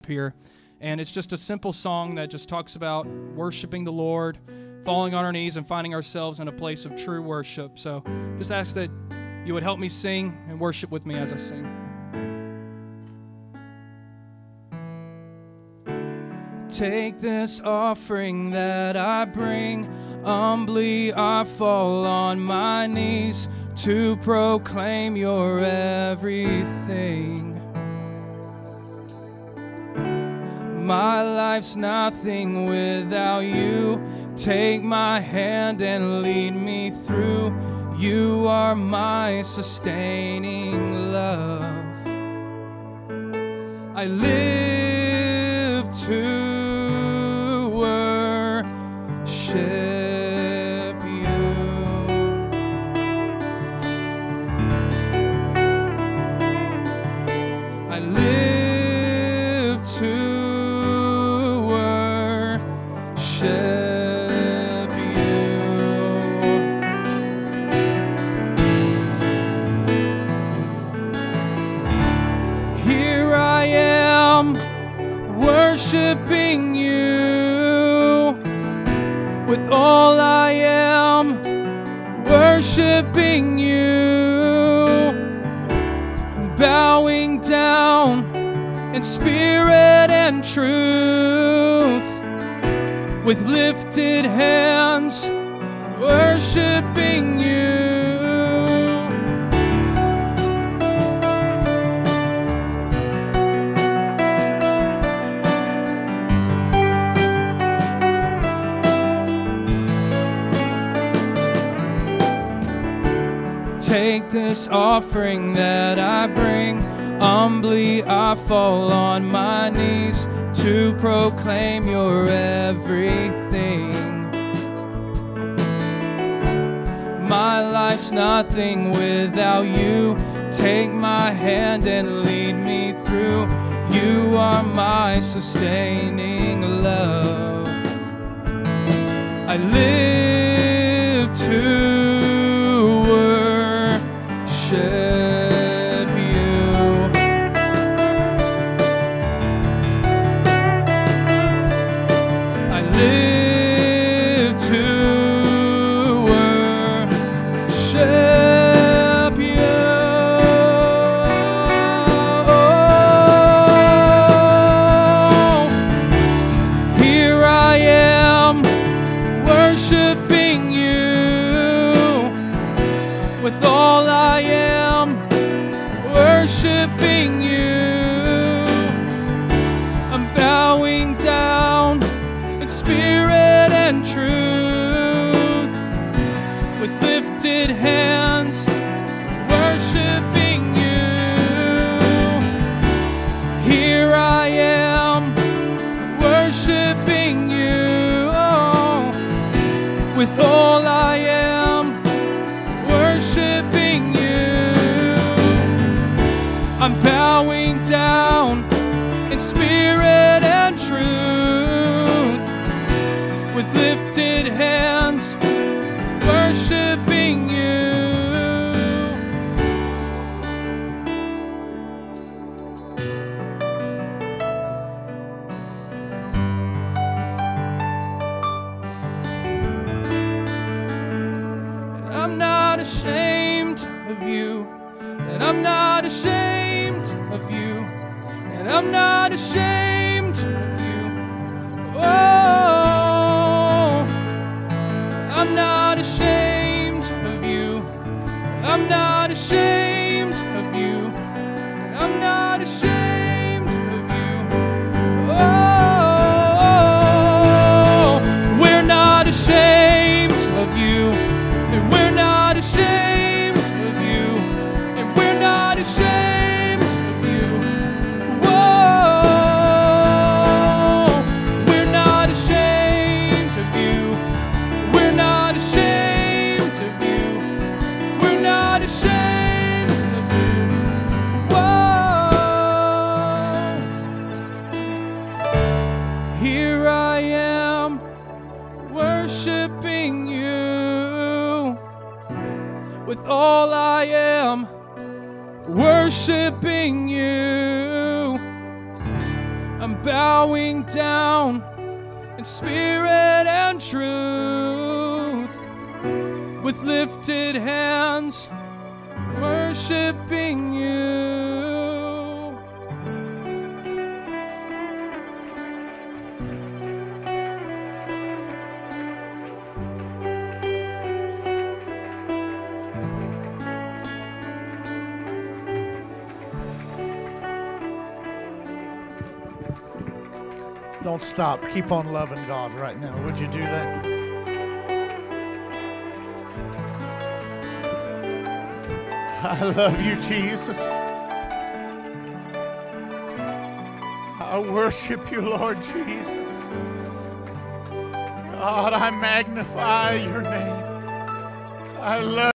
here. And it's just a simple song that just talks about worshiping the Lord, falling on our knees, and finding ourselves in a place of true worship. So just ask that you would help me sing and worship with me as I sing. Take this offering that I bring, humbly I fall on my knees to proclaim your everything. My life's nothing without you. Take my hand and lead me through. You are my sustaining love. I live to worship you. I live to worship you. Here I am, worshiping you. With all I am, worshiping you. Bowing down in spirit and truth. With lifted hands, worshiping you. Take this offering that I bring, humbly I fall on my knees to proclaim your everything. My life's nothing without you. Take my hand and lead me through. You are my sustaining love. I live to worship you. I live to worship you. Here I am, worshiping you. With all I am, worshiping you. I'm bowing down in spirit and truth. With lifted hands, worshiping you. Here I am, worshiping you. Oh, with all I am, worshiping you. I'm bowing down in spirit and truth. With lifted hands, worshiping you. And I'm not ashamed of you. And I'm not ashamed of you. And I'm not ashamed of you. Oh, I'm not ashamed of you. And I'm not ashamed of you. And I'm not ashamed of you. Oh, we're not ashamed of you. And we're not ashamed of you. And we're not ashamed of you. Whoa, we're not ashamed of you. We're not ashamed of you. We're not ashamed of you. Whoa, here I am, worshiping you. With all I am, worshiping you. I'm I'm bowing down in spirit and truth, with lifted hands, worshiping you. Don't stop. Keep on loving God right now. Would you do that? I love you, Jesus. I worship you, Lord Jesus. God, I magnify your name. I love